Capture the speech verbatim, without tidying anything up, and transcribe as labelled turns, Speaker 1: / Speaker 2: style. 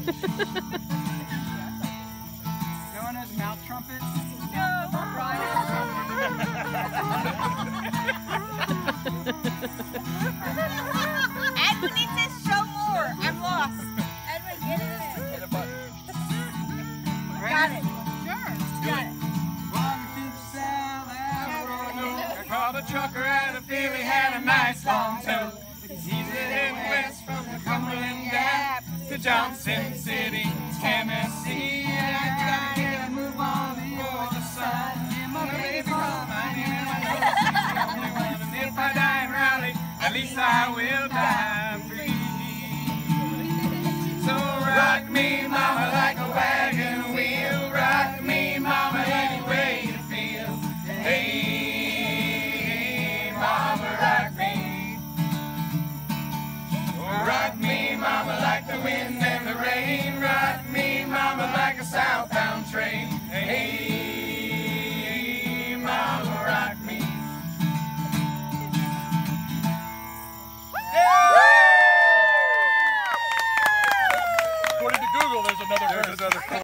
Speaker 1: No one knows mouth trumpets?
Speaker 2: No, Brian. Edwin needs to show more. I'm lost. Edwin, get in it.
Speaker 3: Hit a button.
Speaker 2: Got it.
Speaker 1: Sure.
Speaker 2: Got it.
Speaker 3: I called a trucker and I feel he had a nice long tow. He's heading west from the Cumberland Gap to Johnson City, Tennessee. And I gotta get a move on the other side. My baby called my name. I know she's the only one. And if I die in Raleigh, at least I will die free. So rock me, mama, like a wagon wheel. Rock me, mama, any way you feel. Hey, mama, rock me. Rock me, mama, like the wind and the rain. Rock me, mama, like a southbound train. Hey, mama, rock me. According to Google, there's another verse.